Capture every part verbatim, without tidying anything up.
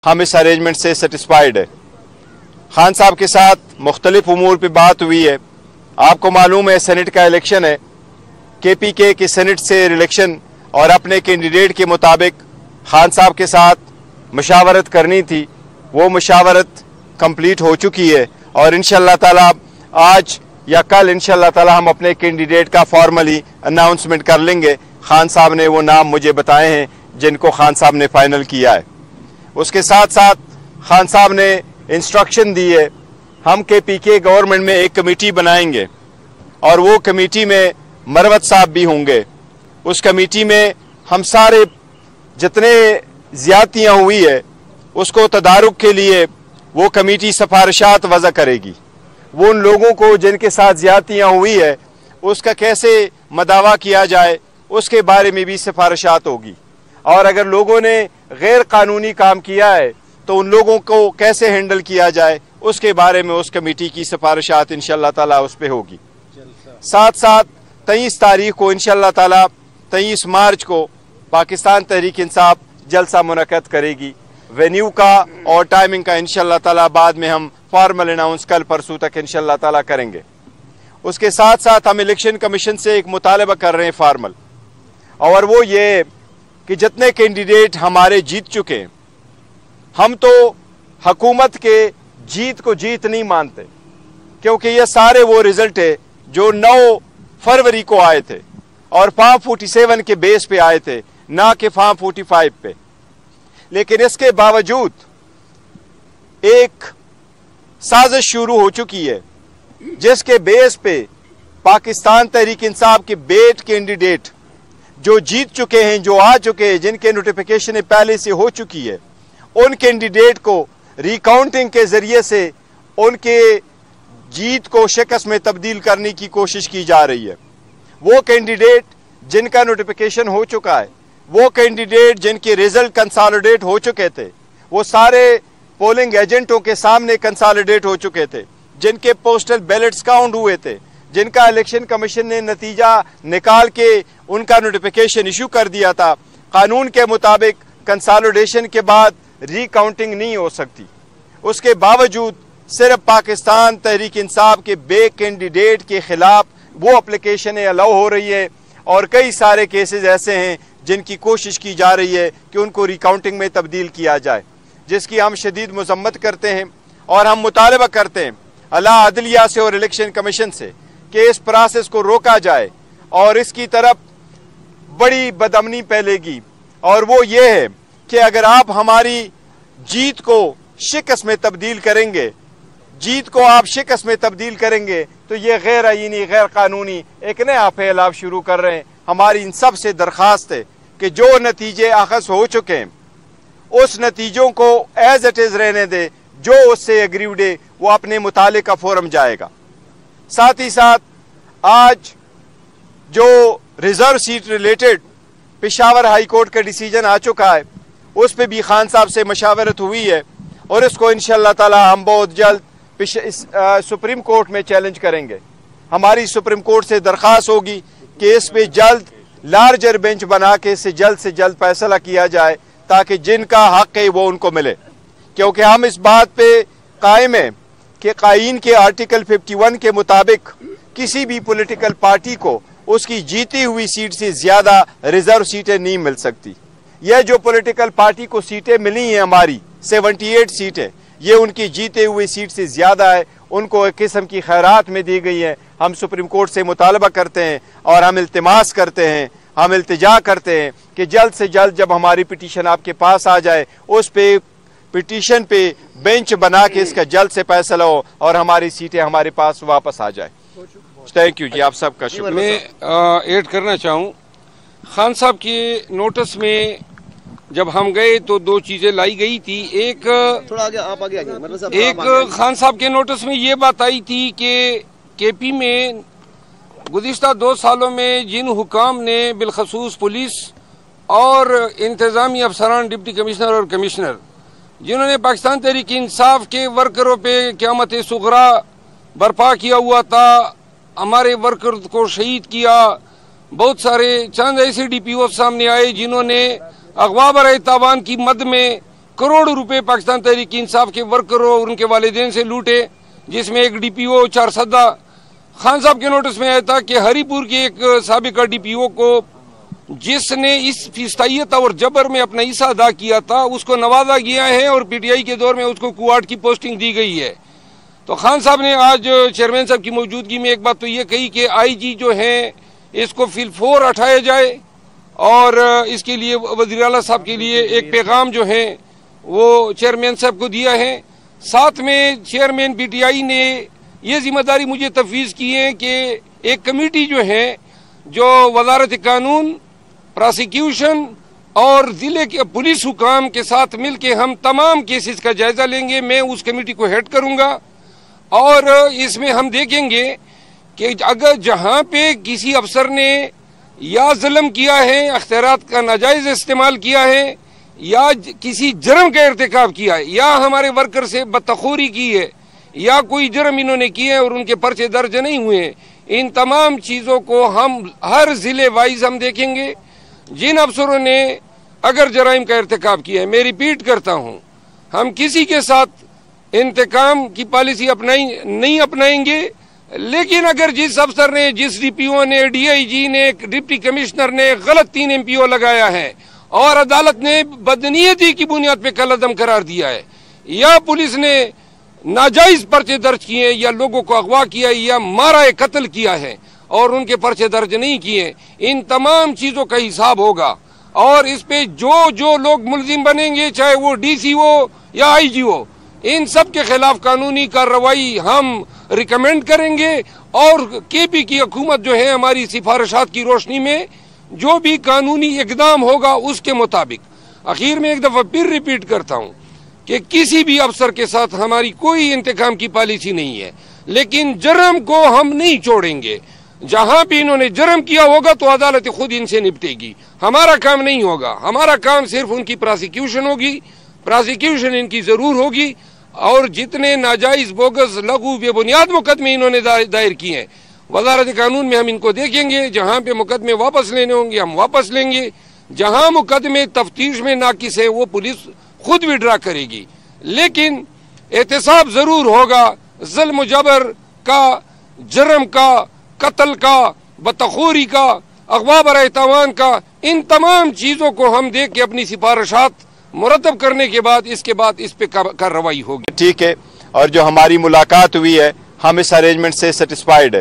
हम इस अरेंजमेंट से सेटिस्फाइड है। खान साहब के साथ मुख्तलिफ उमूर पर बात हुई है। आपको मालूम है सेनेट का इलेक्शन है, के पी के की सेनेट से इलेक्शन और अपने कैंडिडेट के मुताबिक खान साहब के साथ मशावरत करनी थी, वो मशावरत कंप्लीट हो चुकी है और इंशाअल्लाह ताला आज या कल इंशाअल्लाह ताला हम अपने कैंडिडेट का फॉर्मली अनाउंसमेंट कर लेंगे। खान साहब ने वो नाम मुझे बताए हैं जिनको खान साहब ने फाइनल किया है। उसके साथ साथ खान साहब ने इंस्ट्रक्शन दी है, हम के पी के गवर्नमेंट में एक कमेटी बनाएंगे और वो कमेटी में मरवत साहब भी होंगे। उस कमेटी में हम सारे जितने ज़्यादतियाँ हुई है उसको तदारुक के लिए वो कमेटी सिफारिशात वज़ा करेगी। वो उन लोगों को जिनके साथ ज़्यादतियाँ हुई है उसका कैसे मदावा किया जाए उसके बारे में भी सिफारिशात होगी, और अगर लोगों ने गैर कानूनी काम किया है तो उन लोगों को कैसे हैंडल किया जाए उसके बारे में उस कमेटी की सिफारिशात इंशाअल्लाह ताला उस पर होगी। साथ साथ तेईस तारीख को इंशाअल्लाह ताला तेईस मार्च को पाकिस्तान तहरीक इंसाफ जलसा मुनक़द करेगी। वेन्यू का और टाइमिंग का इंशाअल्लाह ताला बाद में हम फॉर्मल अनाउंस कल परसों तक इंशाअल्लाह ताला करेंगे। उसके साथ साथ हम इलेक्शन कमीशन से एक मुतालबा कर रहे हैं फॉर्मल, और वो ये कि जितने कैंडिडेट हमारे जीत चुके हैं, हम तो हुकूमत के जीत को जीत नहीं मानते, क्योंकि ये सारे वो रिजल्ट है जो नौ फरवरी को आए थे और फार्म फोर्टी सेवन के बेस पे आए थे, ना कि फार्म फोर्टी फाइव पे। लेकिन इसके बावजूद एक साजिश शुरू हो चुकी है जिसके बेस पे पाकिस्तान तहरीक इंसाफ के बेट कैंडिडेट जो जीत चुके हैं, जो आ चुके हैं, जिनके नोटिफिकेशन पहले से हो चुकी है, उन कैंडिडेट को रिकाउंटिंग के जरिए से उनके जीत को शिकस्त में तब्दील करने की कोशिश की जा रही है। वो कैंडिडेट जिनका नोटिफिकेशन हो चुका है, वो कैंडिडेट जिनके रिजल्ट कंसोलिडेट हो चुके थे, वो सारे पोलिंग एजेंटों के सामने कंसोलिडेट हो चुके थे, जिनके पोस्टल बैलेट्स काउंट हुए थे, जिनका इलेक्शन कमीशन ने नतीजा निकाल के उनका नोटिफिकेशन इशू कर दिया था। कानून के मुताबिक कंसोलिडेशन के बाद रिकाउंटिंग नहीं हो सकती। उसके बावजूद सिर्फ पाकिस्तान तहरीक इंसाफ के बे कैंडिडेट के खिलाफ वो एप्लीकेशनें अलाउ हो रही है, और कई सारे केसेस ऐसे हैं जिनकी कोशिश की जा रही है कि उनको रिकाउंटिंग में तब्दील किया जाए, जिसकी हम शदीद मजम्मत करते हैं। और हम मुतालबा करते हैं अला अदलिया से और इलेक्शन कमीशन से कि इस प्रोसेस को रोका जाए, और इसकी तरफ बड़ी बदअमनी फैलेगी, और वो ये है कि अगर आप हमारी जीत को शिकस्त में तब्दील करेंगे, जीत को आप शिकस्त में तब्दील करेंगे, तो ये गैर आईनी गैर कानूनी एक नया फैलाव शुरू कर रहे हैं। हमारी इन सब से दरख्वास्त है कि जो नतीजे अखज़ हो चुके हैं उस नतीजों को एज इट इज़ रहने दे, जो उससे एग्रीव्ड है वो अपने मुतालिका फोरम जाएगा। साथ ही साथ आज जो reserve seat related Peshawar high court का डिसीजन आ चुका है, उस पर भी खान साहब से मशावरत हुई है, और इसको इंशाअल्लाह ताला हम बहुत जल्द सुप्रीम कोर्ट में चैलेंज करेंगे। हमारी सुप्रीम कोर्ट से दरख्वास्त होगी कि इस पे जल्द लार्जर बेंच बना के इससे जल्द से जल्द फैसला किया जाए, ताकि जिनका हक है वो उनको मिले। क्योंकि हम इस बात पे कायम है कि कायीन के आर्टिकल इक्यावन के मुताबिक किसी भी पॉलिटिकल पार्टी को उसकी जीती हुई सीट से ज्यादा रिजर्व सीटें नहीं मिल सकती। यह जो पॉलिटिकल पार्टी को सीटें मिली हैं हमारी अठहत्तर सीटें, ये उनकी जीते हुई सीट से ज्यादा है, उनको एक किस्म की खैरात में दी गई है। हम सुप्रीम कोर्ट से मुतालबा करते हैं और हम इल्तिमास करते हैं, हम इल्तिजा करते हैं कि जल्द से जल्द जब हमारी पिटीशन आपके पास आ जाए, उस पे पिटीशन पे बेंच बना के इसका जल्द से फैसला हो और हमारी सीटें हमारे पास वापस आ जाए। थैंक यू जी, आप सबका शुक्रिया। मैं ऐड करना चाहूँ, खान साहब के नोटिस में जब हम गए तो दो चीजें लाई गई थी। एक थोड़ा आगे आप आगे आगे मतलब एक खान साहब के नोटिस में ये बात आई थी कि केपी में गुज़िश्ता दो सालों में जिन हुकाम ने बिलखसूस पुलिस और इंतजामी अफसरान, डिप्टी कमिश्नर और कमिश्नर, जिन्होंने पाकिस्तान तहरीक इंसाफ के वर्करों पे क़यामत सुगरा बर्पा किया हुआ था, हमारे वर्कर को शहीद किया, बहुत सारे चंद ऐसे डी पी ओ सामने आए जिन्होंने अगवा बर तावान की मद में करोड़ रुपए पाकिस्तान तहरीक इंसाफ के वर्करों और उनके वालिदैन से लूटे, जिसमें एक डी पी ओ चार सदा खान साहब के नोटिस में आया था कि हरीपुर के एक साबिका डी पी ओ को जिसने इस फिस्तायत और जबर में अपना हिस्सा अदा किया था उसको नवाजा गया है और पी टी आई के दौर में उसको कुआट की पोस्टिंग दी गई है। तो खान साहब ने आज चेयरमैन साहब की मौजूदगी में एक बात तो ये कही कि आई जी जो है इसको फिलफोर हटाया जाए और इसके लिए वज़ीर आला साहब के लिए एक पैगाम जो है वो चेयरमैन साहब को दिया है। साथ में चेयरमैन पी टी आई ने ये जिम्मेदारी मुझे तफवीज़ की है कि एक कमेटी जो है जो वजारत कानून, प्रोसिक्यूशन और जिले के पुलिस हुकाम के साथ मिलके हम तमाम केसेस का जायजा लेंगे। मैं उस कमेटी को हेड करूंगा और इसमें हम देखेंगे कि अगर जहां पे किसी अफसर ने या जुल्म किया है, अख्तियारात का नाजायज इस्तेमाल किया है या किसी जुर्म का इर्तिकाब किया है या हमारे वर्कर से बदतखोरी की है या कोई जुर्म इन्होंने किए हैं और उनके पर्चे दर्ज नहीं हुए, इन तमाम चीज़ों को हम हर जिले वाइज हम देखेंगे। जिन अफसरों ने अगर जराइम का इर्तिकाब किया है, मैं रिपीट करता हूँ, हम किसी के साथ इंतकाम की पॉलिसी अपनाई नहीं अपनाएंगे, लेकिन अगर जिस अफसर ने, जिस डी पी ओ ने, डी आई जी ने, डिप्टी कमिश्नर ने गलत तीन एम पी ओ लगाया है और अदालत ने बदनीयती की बुनियाद पे कलअदम करार दिया है या पुलिस ने नाजायज पर्चे दर्ज किए या लोगों को अगवा किया या मारा है, कत्ल किया है और उनके पर्चे दर्ज नहीं किए, इन तमाम चीजों का हिसाब होगा और इस पे जो जो लोग मुलजिम बनेंगे, चाहे वो डी सी हो या आई जी हो, इन सब के खिलाफ कानूनी कार्रवाई हम रिकमेंड करेंगे और के पी की हुकूमत जो है हमारी सिफारिशात की रोशनी में जो भी कानूनी इकदाम होगा उसके मुताबिक। आखिर में एक दफा फिर रिपीट करता हूँ कि किसी भी अफसर के साथ हमारी कोई इंतकाम की पॉलिसी नहीं है, लेकिन जुर्म को हम नहीं छोड़ेंगे। जहां भी इन्होंने जुर्म किया होगा तो अदालत खुद इनसे निपटेगी, हमारा काम नहीं होगा। हमारा काम सिर्फ उनकी प्रोसिक्यूशन होगी, प्रोसिक्यूशन इनकी जरूर होगी और जितने नाजायज, बोगस, लघु, बेबुनियाद मुकदमे इन्होंने दायर किए हैं वजारत कानून में हम इनको देखेंगे। जहां पे मुकदमे वापस लेने होंगे हम वापस लेंगे, जहां मुकदमे तफ्तीश में नाकिस है वो पुलिस खुद विड्रा करेगी, लेकिन एहतसाब जरूर होगा। जुल्म जबर का, जुर्म का, कत्ल का, बदतखोरी का, अगवा बराए तावान का, इन तमाम चीजों को हम देख के अपनी सिफारिशात मुरतब करने के बाद इसके बाद इस पे कार्रवाई होगी। ठीक है, और जो हमारी मुलाकात हुई है हम इस अरेंजमेंट से सेटिस्फाइड है।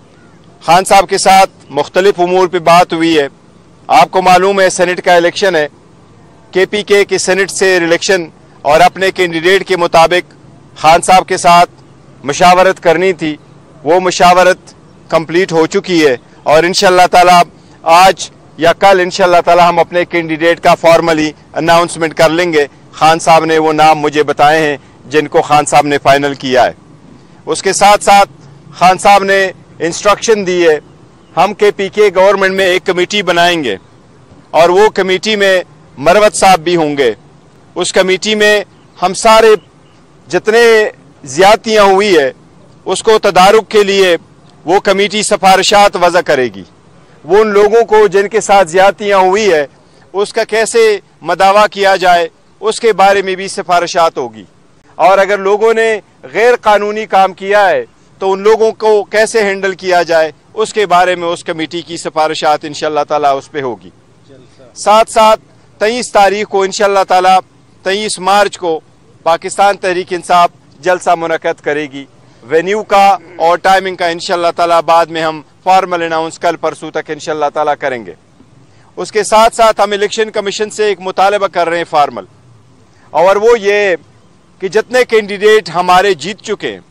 खान साहब के साथ मुख्तलिफ उमूर पे बात हुई है। आपको मालूम है सेनेट का इलेक्शन है, के पी के की सेनेट से इलेक्शन और अपने कैंडिडेट के मुताबिक खान साहब के साथ मुशावरत करनी थी, वो मुशावरत कंप्लीट हो चुकी है और इंशाअल्लाह ताला आज या कल इंशाअल्लाह ताला हम अपने कैंडिडेट का फॉर्मली अनाउंसमेंट कर लेंगे। खान साहब ने वो नाम मुझे बताए हैं जिनको खान साहब ने फाइनल किया है। उसके साथ साथ खान साहब ने इंस्ट्रक्शन दी है हम के पी के गवर्नमेंट में एक कमेटी बनाएंगे और वो कमेटी में मरवत साहब भी होंगे। उस कमेटी में हम सारे जितने ज्यादतियाँ हुई है उसको तदारुक के लिए वो कमेटी सिफारिशात वज़ा करेगी। वो उन लोगों को जिनके साथ ज्यादतियाँ हुई है उसका कैसे मदावा किया जाए उसके बारे में भी सिफारिशात होगी, और अगर लोगों ने गैर कानूनी काम किया है तो उन लोगों को कैसे हैंडल किया जाए उसके बारे में उस कमेटी की सिफारिशात इंशाअल्लाह ताला उस पर होगी। साथ साथ तेईस तारीख को इंशाअल्लाह ताला तेईस मार्च को पाकिस्तान तहरीक इंसाफ जलसा मुनक़द करेगी। वेन्यू का और टाइमिंग का इंशाअल्लाह ताला बाद में हम फॉर्मल अनाउंस कल परसों तक इंशाअल्लाह ताला करेंगे। उसके साथ साथ हम इलेक्शन कमीशन से एक मुतालबा कर रहे हैं फॉर्मल, और वो ये कि जितने कैंडिडेट हमारे जीत चुके हैं,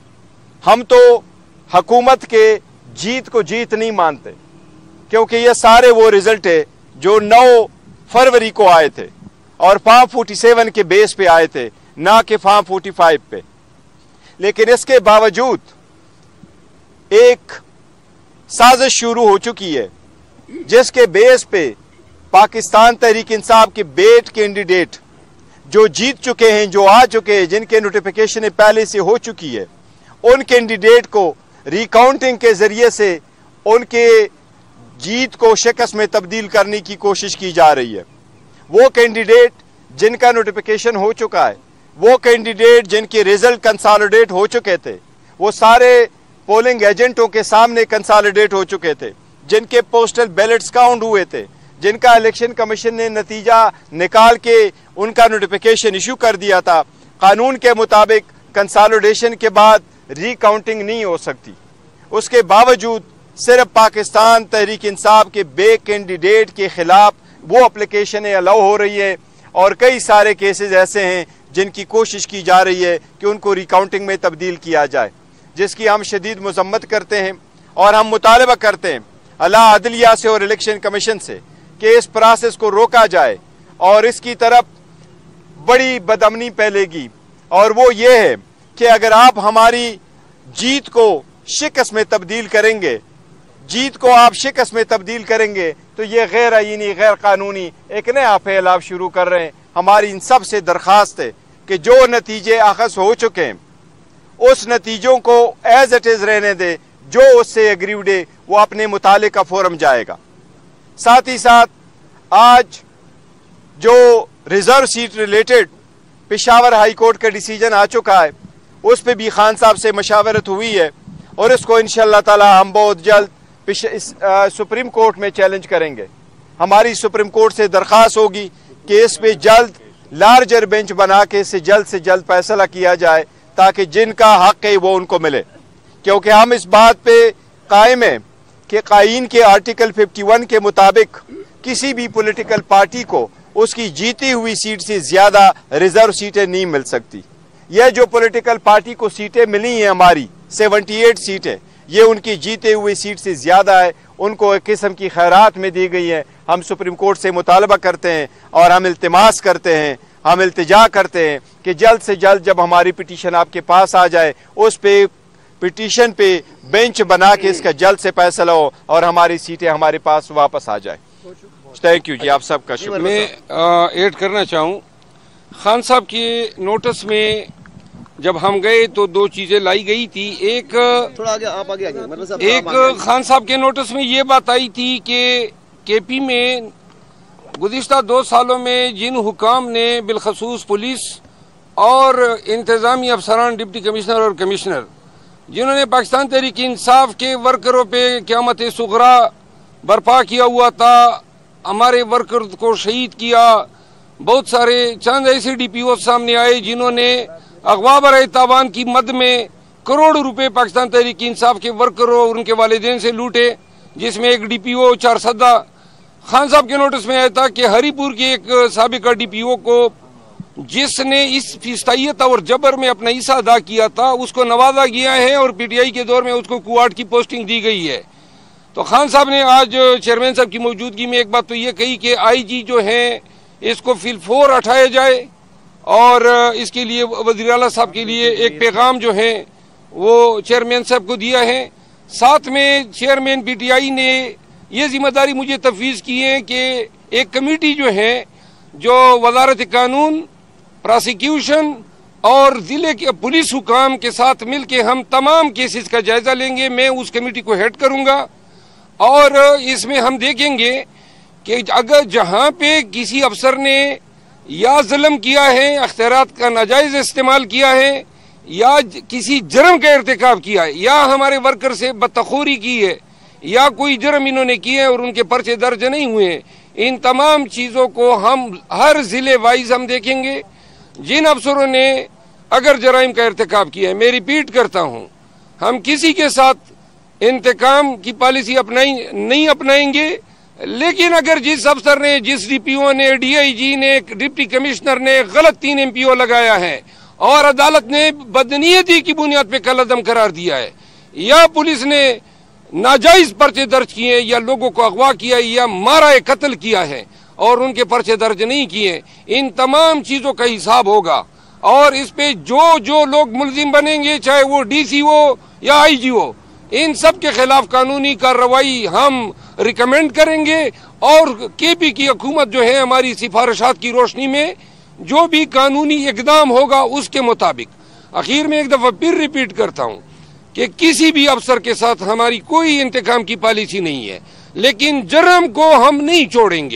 हम तो हुकूमत के जीत को जीत नहीं मानते, क्योंकि ये सारे वो रिजल्ट है जो नौ फरवरी को आए थे और फार्म फोर्टी सेवन के बेस पे आए थे, ना कि फार्म फोर्टी फाइव पे। लेकिन इसके बावजूद एक साजिश शुरू हो चुकी है जिसके बेस पे पाकिस्तान तहरीक इंसाफ के बेट कैंडिडेट जो जीत चुके हैं, जो आ चुके हैं, जिनके नोटिफिकेशन पहले से हो चुकी है, उन कैंडिडेट को रिकाउंटिंग के जरिए से उनके जीत को शिकस्त में तब्दील करने की कोशिश की जा रही है। वो कैंडिडेट जिनका नोटिफिकेशन हो चुका है, वो कैंडिडेट जिनके रिजल्ट कंसोलिडेट हो चुके थे, वो सारे पोलिंग एजेंटों के सामने कंसोलिडेट हो चुके थे, जिनके पोस्टल बैलेट्स काउंट हुए थे, जिनका इलेक्शन कमीशन ने नतीजा निकाल के उनका नोटिफिकेशन इशू कर दिया था। कानून के मुताबिक कंसोलिडेशन के बाद रिकाउंटिंग नहीं हो सकती। उसके बावजूद सिर्फ पाकिस्तान तहरीक इंसाफ के बे कैंडिडेट के खिलाफ वो एप्लीकेशनें अलाउ हो रही है और कई सारे केसेस ऐसे हैं जिनकी कोशिश की जा रही है कि उनको रिकाउंटिंग में तब्दील किया जाए, जिसकी हम शदीद मजम्मत करते हैं और हम मुतालबा करते हैं अला अदलिया से और इलेक्शन कमीशन से कि इस प्रोसेस को रोका जाए और इसकी तरफ बड़ी बदअमनी फैलेगी। और वो ये है कि अगर आप हमारी जीत को शिकस्त में तब्दील करेंगे, जीत को आप शिकस्त में तब्दील करेंगे तो ये गैर आईनी गैर कानूनी एक नया फेल आप शुरू कर रहे हैं। हमारी इन सब से दरख्वास्त है कि जो नतीजे अखज़ हो चुके हैं उस नतीजों को एज इट इज़ रहने दे, जो उससे एग्रीव्ड है वो अपने मुतालिका फोरम जाएगा। साथ ही साथ आज जो reserve seat related Peshawar high court का डिसीजन आ चुका है, उस पर भी खान साहब से मशावरत हुई है और इसको इंशाअल्लाह ताला हम बहुत जल्द इस आ, सुप्रीम कोर्ट में चैलेंज करेंगे। हमारी सुप्रीम कोर्ट से दरख्वास्त होगी कि इस पे जल्द लार्जर बेंच बना के इससे जल्द से जल्द फैसला किया जाए ताकि जिनका हक है वो उनको मिले, क्योंकि हम इस बात पे कायम है कि कायीन के आर्टिकल इक्यावन के मुताबिक किसी भी पॉलिटिकल पार्टी को उसकी जीती हुई सीट से ज्यादा रिजर्व सीटें नहीं मिल सकती। यह जो पॉलिटिकल पार्टी को सीटें मिली हैं हमारी अठहत्तर सीटें, ये उनकी जीते हुई सीट से ज्यादा है, उनको एक किस्म की खैरात में दी गई है। हम सुप्रीम कोर्ट से मुतालबा करते हैं और हम इल्तिमास करते हैं, हम इल्तिजा करते हैं कि जल्द से जल्द जब हमारी पिटीशन आपके पास आ जाए उस पे पिटीशन पे बेंच बना के इसका जल्द से फैसला हो और हमारी सीटें हमारे पास वापस आ जाए। थैंक यू जी, आप सबका शुक्रिया। मैं ऐड करना चाहूँ, खान साहब के नोटिस में जब हम गए तो दो चीजें लाई गई थी। एक थोड़ा आगे आप आगे आइए, मतलब साहब एक खान साहब के नोटिस में ये बात आई थी कि केपी में गुज़िश्ता दो सालों में जिन हुकाम ने बिलखसूस पुलिस और इंतजामी अफसरान, डिप्टी कमिश्नर और कमिश्नर, जिन्होंने पाकिस्तान तहरीक इंसाफ के वर्करों पे क़यामत सुगरा बर्पा किया हुआ था, हमारे वर्कर को शहीद किया, बहुत सारे चंद ऐसे डी पी ओ सामने आए जिन्होंने अगवा बर तावान की मद में करोड़ों रुपए पाकिस्तान तहरीक इंसाफ के वर्करों और उनके वालिदैन से लूटे, जिसमें एक डी पी ओ चार सदा खान साहब के नोटिस में आया था कि हरीपुर के एक साबिका डी पी ओ को जिसने इस फिस्तायत और जबर में अपना हिस्सा अदा किया था उसको नवाजा गया है और पी टी आई के दौर में उसको कुआट की पोस्टिंग दी गई है। तो खान साहब ने आज चेयरमैन साहब की मौजूदगी में एक बात तो ये कही कि आई जी जो है इसको फिलफोर हटाया जाए और इसके लिए वज़ीर आला साहब के लिए एक पैगाम जो है वो चेयरमैन साहब को दिया है। साथ में चेयरमैन पी टी आई ने ये जिम्मेदारी मुझे तफवीज़ की है कि एक कमेटी जो है जो वजारत कानून, प्रोसिक्यूशन और जिले के पुलिस हुकाम के साथ मिलके हम तमाम केसेस का जायजा लेंगे। मैं उस कमेटी को हेड करूंगा और इसमें हम देखेंगे कि अगर जहां पे किसी अफसर ने या जुल्म किया है, अख्तियारात का नाजायज इस्तेमाल किया है या किसी जुर्म का इर्तिकाब किया है या हमारे वर्कर से बदतखोरी की है या कोई जुर्म इन्होंने किए हैं और उनके पर्चे दर्ज नहीं हुए, इन तमाम चीज़ों को हम हर जिले वाइज हम देखेंगे। जिन अफसरों ने अगर जराइम का इर्तिकाब किया है, मैं रिपीट करता हूँ, हम किसी के साथ इंतकाम की पॉलिसी अपनाई नहीं अपनाएंगे, लेकिन अगर जिस अफसर ने, जिस डी पी ओ ने, डी आई जी ने, डिप्टी कमिश्नर ने गलत तीन एम पी ओ लगाया है और अदालत ने बदनीयती की बुनियाद पे कलअदम करार दिया है या पुलिस ने नाजायज पर्चे दर्ज किए या लोगों को अगवा किया या मारा है, कत्ल किया है और उनके पर्चे दर्ज नहीं किए, इन तमाम चीजों का हिसाब होगा और इस पे जो जो लोग मुलजिम बनेंगे, चाहे वो डी सी हो या आई जी हो, इन सब के खिलाफ कानूनी कार्रवाई हम रिकमेंड करेंगे और के पी की हुकूमत जो है हमारी सिफारिशात की रोशनी में जो भी कानूनी इकदाम होगा उसके मुताबिक। आखिर में एक दफा फिर रिपीट करता हूँ कि किसी भी अफसर के साथ हमारी कोई इंतकाम की पॉलिसी नहीं है, लेकिन जुर्म को हम नहीं छोड़ेंगे।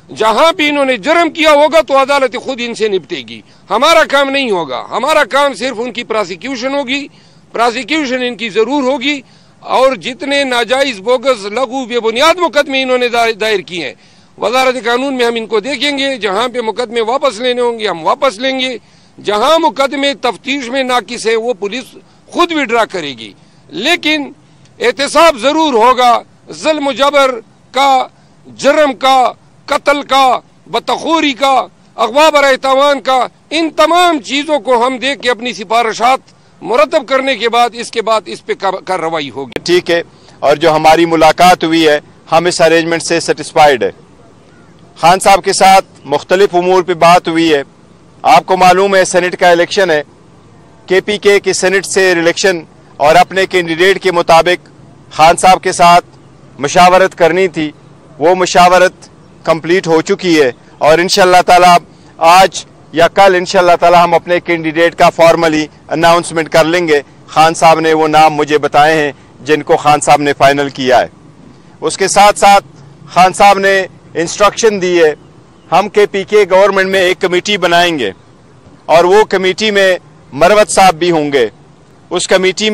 जहां भी इन्होंने जुर्म किया होगा तो अदालत खुद इनसे निपटेगी। हमारा काम नहीं होगा, हमारा काम सिर्फ उनकी प्रोसिक्यूशन होगी, प्रोसिक्यूशन इनकी जरूर होगी। और जितने नाजायज बोगस लघु बेबुनियाद मुकदमे इन्होंने दायर किए हैं, वजारत कानून में हम इनको देखेंगे। जहां पे मुकदमे वापस लेने होंगे हम वापस लेंगे, जहां मुकदमे तफ्तीश में नाकिस है वो पुलिस खुद विड्रा करेगी। लेकिन एहतसाब जरूर होगा जुल्म जबर का, जुर्म का, कत्ल का, बतखोरी का, अगवा बर तावान का, इन तमाम चीजों को हम देख के अपनी सिफारिशात मुरतब करने के बाद इसके बाद इस पे कार्रवाई होगी। ठीक है, और जो हमारी मुलाकात हुई है हम इस अरेंजमेंट से सेटिस्फाइड है। खान साहब के साथ मुख्तलिफ उमूर पे बात हुई है। आपको मालूम है सेनेट का इलेक्शन है, के पी के की सेनेट से इलेक्शन और अपने कैंडिडेट के मुताबिक खान साहब के साथ मशावरत करनी थी, वो मशावरत कंप्लीट हो चुकी है और इंशाअल्लाह ताला आज या कल इंशाअल्लाह ताला हम अपने कैंडिडेट का फॉर्मली अनाउंसमेंट कर लेंगे। खान साहब ने वो नाम मुझे बताए हैं जिनको खान साहब ने फाइनल किया है। उसके साथ साथ खान साहब ने इंस्ट्रक्शन दी है हम के पी के गवर्नमेंट में एक कमेटी बनाएंगे और वो कमेटी में मरवत साहब भी होंगे। उस कमेटी